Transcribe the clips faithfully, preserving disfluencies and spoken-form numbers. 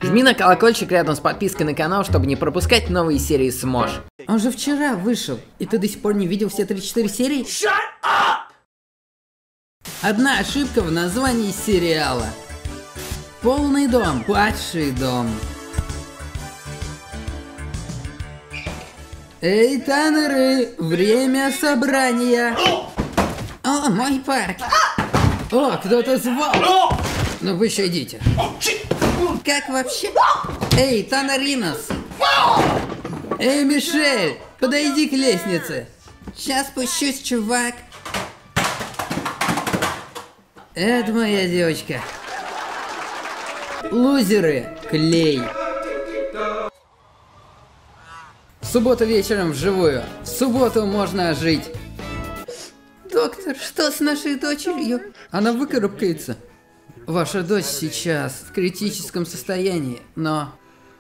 Жми на колокольчик рядом с подпиской на канал, чтобы не пропускать новые серии Смош. Он же вчера вышел, и ты до сих пор не видел все тридцать четыре серии? Shut up! Одна ошибка в названии сериала. Полный дом, падший дом. Эй, танеры, время собрания. О, мой парк. О, кто-то звал. Ну вы еще идите. Как вообще? Эй, Танаринос! Эй, Мишель! Подойди к лестнице! Сейчас спущусь, чувак! Это моя девочка. Лузеры! Клей! Суббота вечером вживую. В субботу можно жить. Доктор, что с нашей дочерью? Она выкарабкается. Ваша дочь сейчас в критическом состоянии, но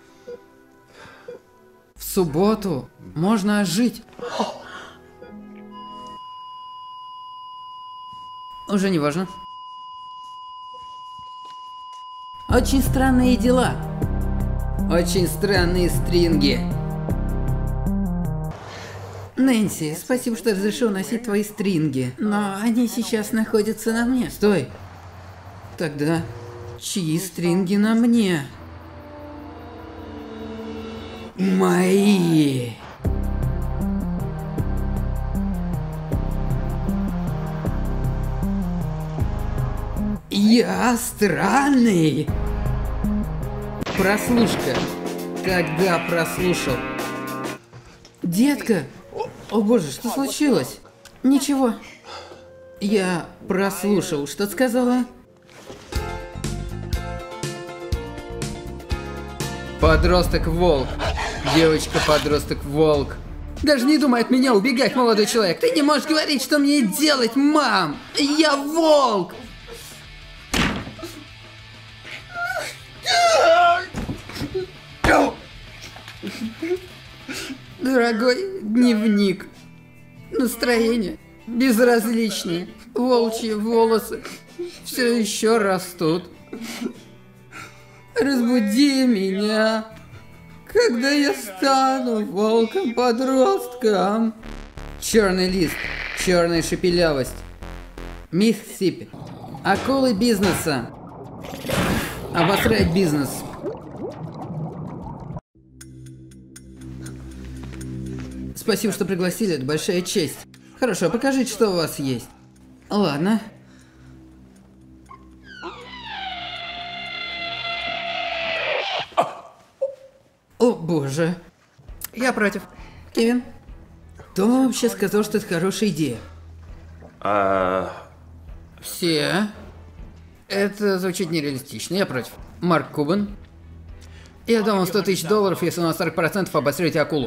в субботу можно ожить. Уже не важно. Очень странные дела. Очень странные стринги. Нэнси, спасибо, что разрешил носить твои стринги, но они сейчас находятся на мне. Стой. Тогда чьи стринги на мне? Мои. Я странный. Прослушка. Когда прослушал? Детка. О боже, что случилось? Ничего. Я прослушал. Что ты сказала? Подросток-волк. Девочка-подросток-волк. Даже не думай от меня убегать, молодой человек. Ты не можешь говорить, что мне делать, мам. Я волк. Дорогой дневник. Настроение безразличное. Волчьи волосы все еще растут. Разбуди меня, когда я стану волком-подростком. Черный лист, черная шепелявость. Миссипи. Акулы бизнеса. Обосрать бизнес. Спасибо, что пригласили, это большая честь. Хорошо, покажите, что у вас есть. Ладно. О боже. Я против. Кевин? Кто вообще сказал, что это хорошая идея? А... Все. Это звучит нереалистично, я против. Марк Кубан. Я дам вам сто тысяч долларов, если на сорок процентов обосрете акулу.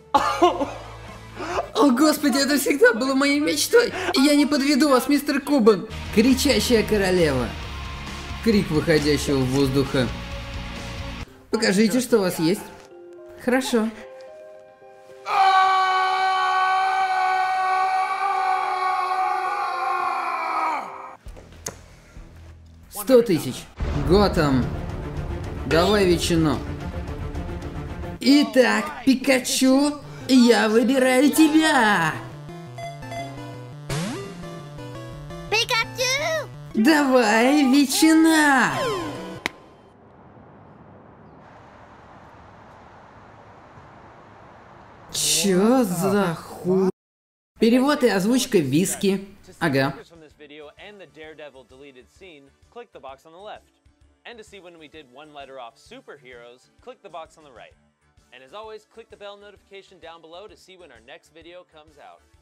О господи, это всегда было моей мечтой. Я не подведу вас, мистер Кубан. Кричащая королева. Крик выходящего в воздуха. Покажите, что у вас есть. Хорошо. Сто тысяч. Готэм. Давай ветчину. Итак, Пикачу, я выбираю тебя. Пикачу! Давай ветчина. Чё за хуй? Перевод и озвучка виски. Ага. And to see when we did one letter off superheroes, click the box on the right. And as always, click the bell notification down below to see when our next video comes out.